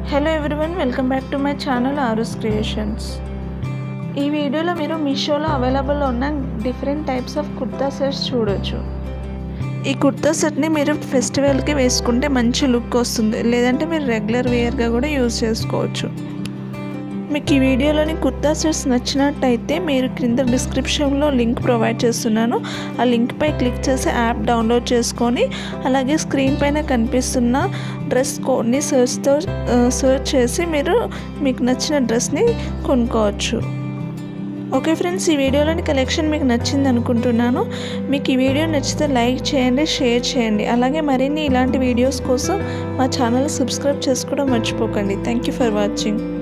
Hello everyone, welcome back to my channel Aaru's creations. ఈ వీడియోలో మీరు మీషోలో అవైలబుల్ ఉన్న different types of kurta sets చూడొచ్చు. ఈ కుర్తా సెట్ని మీరు ఫెస్టివల్కి వేసుకుంటే మంచి లుక్ వస్తుంది, లేదంటే మీరు రెగ్యులర్ వేర్గా కూడా యూజ్ చేసుకోవచ్చు. మీకు ఈ వీడియోలోని కుర్తా సెట్స్ నచ్చినట్టయితే మీరు క్రింద డిస్క్రిప్షన్లో లింక్ ప్రొవైడ్ చేస్తున్నాను. ఆ లింక్పై క్లిక్ చేసి యాప్ డౌన్లోడ్ చేసుకొని అలాగే స్క్రీన్ పైన కనిపిస్తున్న డ్రెస్ కోడ్ని సెర్చ్ చేసి మీరు మీకు నచ్చిన డ్రెస్ని కొనుక్కోవచ్చు. ఓకే ఫ్రెండ్స్, ఈ వీడియోలోని కలెక్షన్ మీకు నచ్చింది అనుకుంటున్నాను. మీకు ఈ వీడియో నచ్చితే లైక్ చేయండి, షేర్ చేయండి. అలాగే మరిన్ని ఇలాంటి వీడియోస్ కోసం మా ఛానల్ సబ్స్క్రైబ్ చేసుకోవడం మర్చిపోకండి. Thank you for watching.